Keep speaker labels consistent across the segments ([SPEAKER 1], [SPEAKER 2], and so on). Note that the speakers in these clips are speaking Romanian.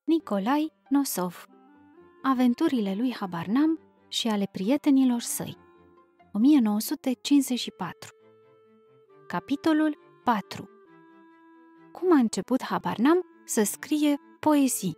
[SPEAKER 1] Nicolae Nosov. Aventurile lui Habar-Nam și ale prietenilor săi. 1954. Capitolul 4. Cum a început Habar-Nam să scrie poezii?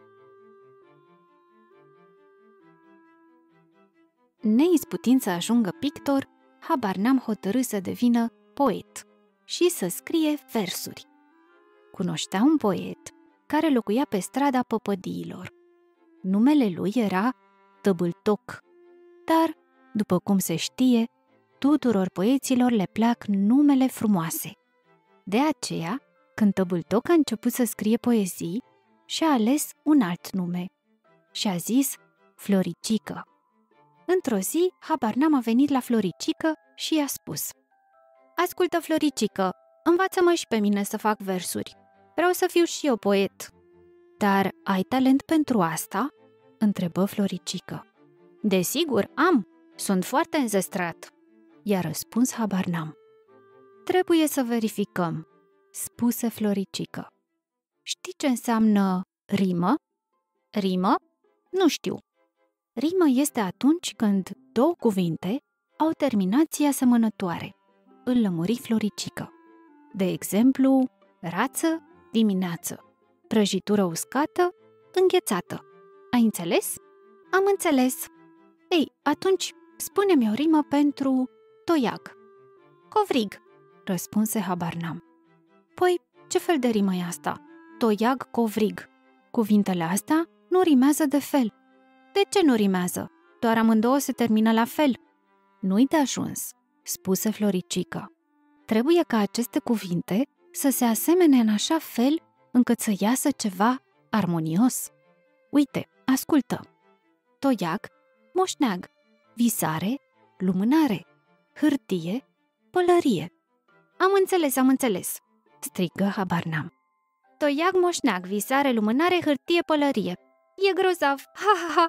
[SPEAKER 1] Neizputind să ajungă pictor, Habar-Nam hotărâ să devină poet și să scrie versuri. Cunoștea un poet care locuia pe strada Păpădiilor. Numele lui era Tăbâltoc, dar, după cum se știe, tuturor poeților le plac numele frumoase. De aceea, când Tăbâltoc a început să scrie poezii, și-a ales un alt nume și a zis Floricică. Într-o zi, Habar-Nam a venit la Floricică și i-a spus: „Ascultă, Floricică, învață-mă și pe mine să fac versuri. Vreau să fiu și eu poet." „Dar ai talent pentru asta?" întrebă Floricică. „Desigur, am. Sunt foarte înzestrat." I-a răspuns Habar-Nam. „Trebuie să verificăm," spuse Floricică. „Știi ce înseamnă rimă?" „Rimă? Nu știu." Rimă este atunci când două cuvinte au terminații asemănătoare, îl lămuri Floricică. De exemplu, rață, dimineață, prăjitură uscată, înghețată. Ai înțeles? Am înțeles. Ei, atunci spune-mi o rimă pentru toiag. Covrig, răspunse Habar-Nam. Păi, ce fel de rimă e asta? Toiag, covrig. Cuvintele astea nu rimează de fel. De ce nu rimează? Doar amândouă se termină la fel. Nu-i de ajuns, spuse Floricică. Trebuie ca aceste cuvinte să se asemene în așa fel încât să iasă ceva armonios. Uite, ascultă. Toiag, moșneag, visare, lumânare, hârtie, pălărie. Am înțeles, strigă Habar-Nam. Toiag, moșneag, visare, lumânare, hârtie, pălărie. E grozav, ha, ha, ha!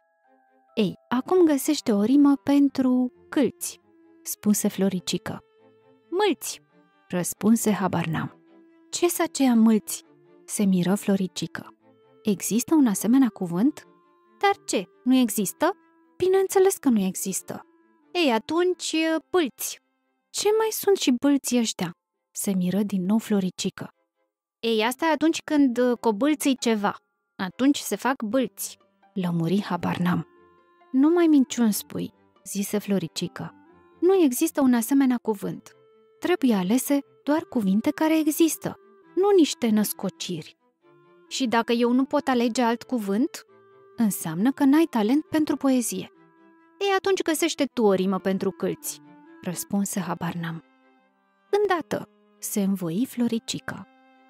[SPEAKER 1] Ei, acum găsește o rimă pentru câlți, spuse Floricică. Mâlți, răspunse Habar-Nam. Ce-s aceea mâlți? Se miră Floricică. Există un asemenea cuvânt? Dar ce, nu există? Bineînțeles că nu există. Ei, atunci, bâlți. Ce mai sunt și bâlții ăștia? Se miră din nou Floricică. Ei, asta e atunci când cobâlții ceva. Atunci se fac bâlți, lămuri Habar-Nam. Nu mai minciuni spui, zise Floricică. Nu există un asemenea cuvânt. Trebuie alese doar cuvinte care există, nu niște născociri. Și dacă eu nu pot alege alt cuvânt, înseamnă că n-ai talent pentru poezie. Ei, atunci găsește tu o rimă pentru câlți, răspunse Habar-Nam. Îndată se învoi Floricică.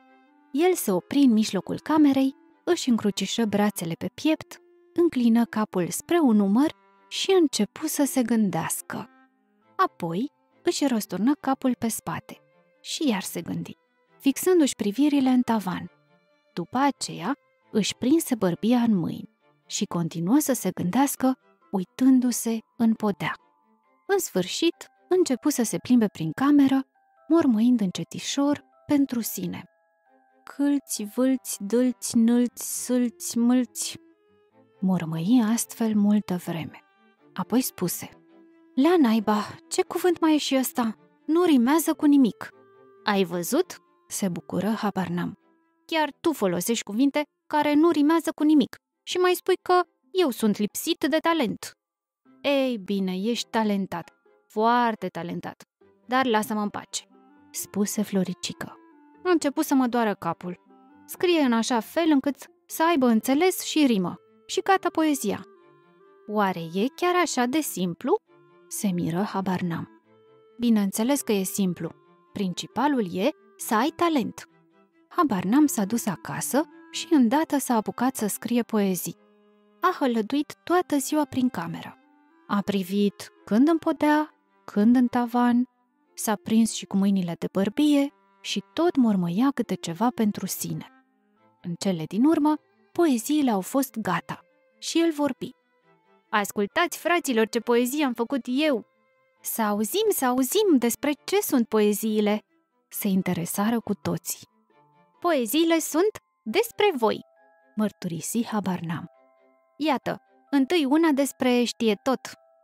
[SPEAKER 1] El se opri în mijlocul camerei, își încrucișă brațele pe piept, înclină capul spre un umăr și începu să se gândească. Apoi își răsturnă capul pe spate și iar se gândi, fixându-și privirile în tavan. După aceea își prinse bărbia în mâini și continuă să se gândească, uitându-se în podea. În sfârșit, începu să se plimbe prin cameră, mormăind încetișor pentru sine. Câlți, vâlți, dâlți, nâlți, sâlți, mâlți. Mormăi astfel multă vreme. Apoi spuse: „La naiba, ce cuvânt mai e și ăsta? Nu rimează cu nimic." „Ai văzut?" se bucură Habar-Nam. „Chiar tu folosești cuvinte care nu rimează cu nimic și mai spui că eu sunt lipsit de talent." „Ei bine, ești talentat, foarte talentat, dar lasă-mă în pace," spuse Floricică. „A început să mă doară capul. Scrie în așa fel încât să aibă înțeles și rimă și gata poezia." „Oare e chiar așa de simplu?" se miră Habar-Nam. „Bineînțeles că e simplu. Principalul e să ai talent." Habar-Nam s-a dus acasă și îndată s-a apucat să scrie poezii. A hălăduit toată ziua prin cameră. A privit când în podea, când în tavan, s-a prins și cu mâinile de bărbie și tot mormăia câte ceva pentru sine. În cele din urmă, poeziile au fost gata și el vorbi. „Ascultați, fraților, ce poezie am făcut eu!" Să auzim despre ce sunt poeziile!" Se interesară cu toții. „Poeziile sunt despre voi. mărturisi habar n-am. Iată, întâi una despre știe tot.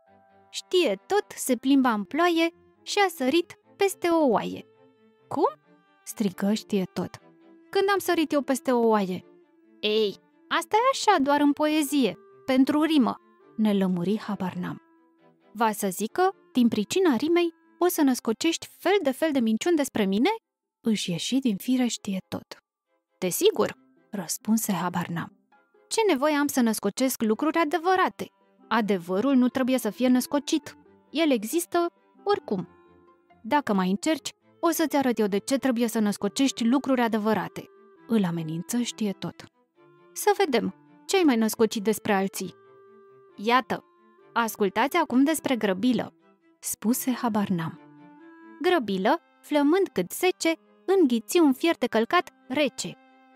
[SPEAKER 1] Știe tot, se plimba în ploaie și a sărit peste o oaie. Cum? Strigă știe tot. Când am sărit eu peste o oaie? Ei, asta e așa, doar în poezie, pentru rimă, ne lămuri habar n-am. Va să zică, din pricina rimei, o să născocești fel de minciuni despre mine? Își ieși din fire știe tot. Desigur, răspunse habar n-am. Ce nevoie am să născocesc lucruri adevărate? Adevărul nu trebuie să fie născocit. El există oricum. Dacă mai încerci, o să-ți arăt eu de ce trebuie să născocești lucruri adevărate. Îl amenință știe tot. Să vedem, ce ai mai născocit despre alții? Iată, ascultați acum despre Grăbilă, spuse habar n-am. Grăbilă, flămând cât zece, înghiți un fier de călcat rece.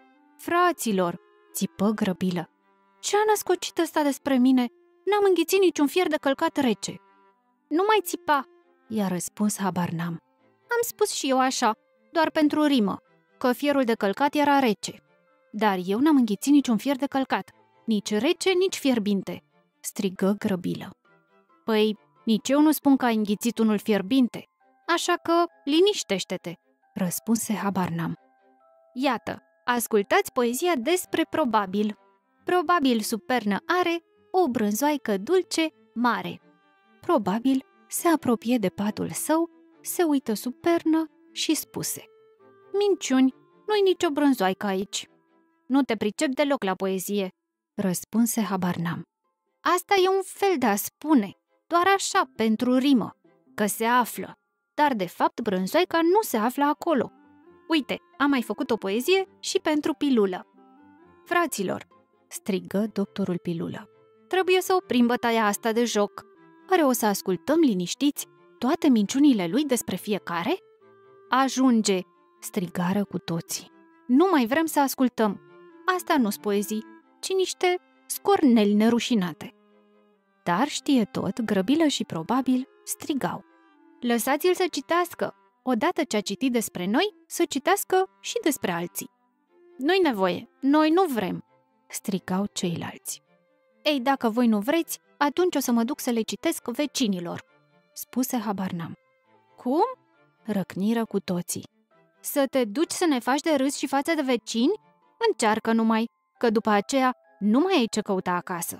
[SPEAKER 1] Fraților, țipă Grăbilă, ce a născocit ăsta despre mine? N-am înghițit niciun fier de călcat rece. Nu mai țipa, i-a răspuns habar n-am. Am spus și eu așa, doar pentru rimă, că fierul de călcat era rece. Dar eu n-am înghițit niciun fier de călcat, nici rece, nici fierbinte, strigă Grăbilă. Păi, nici eu nu spun că ai înghițit unul fierbinte, așa că liniștește-te, răspunse habar n-am. Iată, ascultați poezia despre Probabil. Probabil sub pernă are o brânzoaică dulce mare. Probabil se apropie de patul său, se uită sub pernă și spuse: Minciuni, nu-i nicio brânzoaică aici. Nu te pricep deloc la poezie, răspunse habar n-am. Asta e un fel de a spune, doar așa, pentru rimă, că se află, dar de fapt brânzoaica nu se află acolo. Uite, am mai făcut o poezie și pentru Pilulă. Fraților, strigă doctorul Pilulă, trebuie să oprim bătaia asta de joc. Oare o să ascultăm liniștiți toate minciunile lui despre fiecare? Ajunge, strigară cu toții. Nu mai vrem să ascultăm. Asta nu-s poezii, ci niște scorneli nerușinate. Dar știe tot, Grăbilă și Probabil strigau: Lăsați-l să citească! Odată ce a citit despre noi, să citească și despre alții. Nu-i nevoie, noi nu vrem, strigau ceilalți. Ei, dacă voi nu vreți, atunci o să mă duc să le citesc vecinilor, spuse habar n-am. Cum? Răcniră cu toții. Să te duci să ne faci de râs și față de vecini? Încearcă numai, că după aceea nu mai ai ce căuta acasă.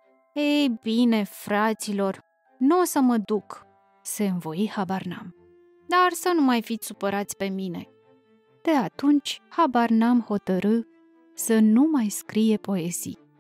[SPEAKER 1] Ei bine, fraților, nu o să mă duc, se învoi habar n-am. Dar să nu mai fiți supărați pe mine. De atunci, habar n-am hotărâ să nu mai scrie poezii.